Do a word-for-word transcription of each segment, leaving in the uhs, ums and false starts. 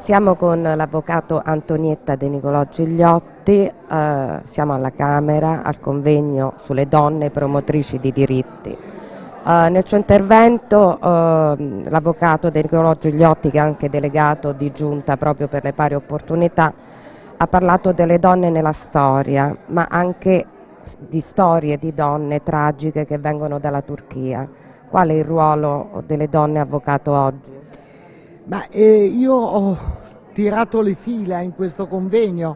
Siamo con l'avvocato Antonietta De Nicolò Gigliotti, eh, siamo alla Camera al convegno sulle donne promotrici di diritti. Eh, nel suo intervento eh, l'avvocato De Nicolò Gigliotti, che è anche delegato di giunta proprio per le pari opportunità, ha parlato delle donne nella storia, ma anche di storie di donne tragiche che vengono dalla Turchia. Qual è il ruolo delle donne, avvocato, oggi? Ma eh, io ho tirato le fila in questo convegno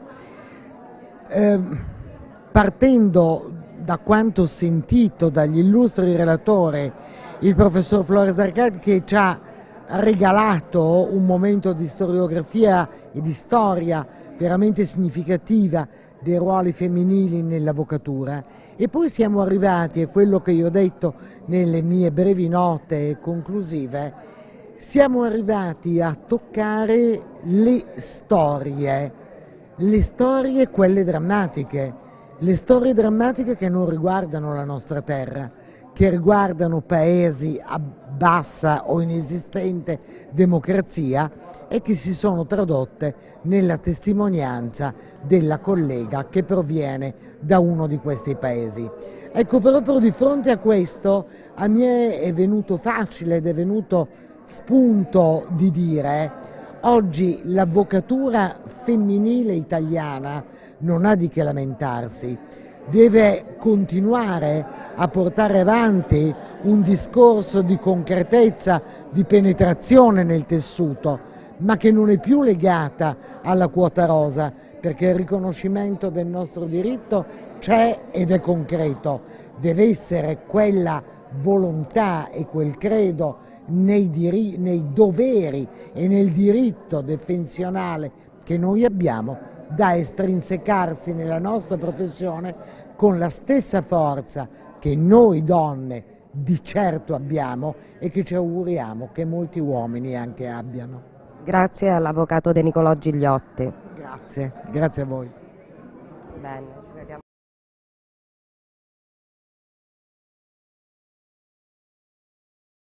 eh, partendo da quanto sentito dagli illustri relatori, il professor Flores Arcadi, che ci ha regalato un momento di storiografia e di storia veramente significativa dei ruoli femminili nell'avvocatura, e poi siamo arrivati, e quello che io ho detto nelle mie brevi note conclusive, siamo arrivati a toccare le storie, le storie quelle drammatiche, le storie drammatiche che non riguardano la nostra terra, che riguardano paesi a bassa o inesistente democrazia e che si sono tradotte nella testimonianza della collega che proviene da uno di questi paesi. Ecco, proprio di fronte a questo a me è venuto facile ed è venuto spunto di dire: oggi l'avvocatura femminile italiana non ha di che lamentarsi, deve continuare a portare avanti un discorso di concretezza, di penetrazione nel tessuto, ma che non è più legata alla quota rosa, perché il riconoscimento del nostro diritto c'è ed è concreto, deve essere quella volontà e quel credo nei, diri- nei doveri e nel diritto defensionale che noi abbiamo, da estrinsecarsi nella nostra professione con la stessa forza che noi donne di certo abbiamo e che ci auguriamo che molti uomini anche abbiano. Grazie all'avvocato De Nicolò Gigliotti. Grazie, grazie a voi. Bene, ci vediamo.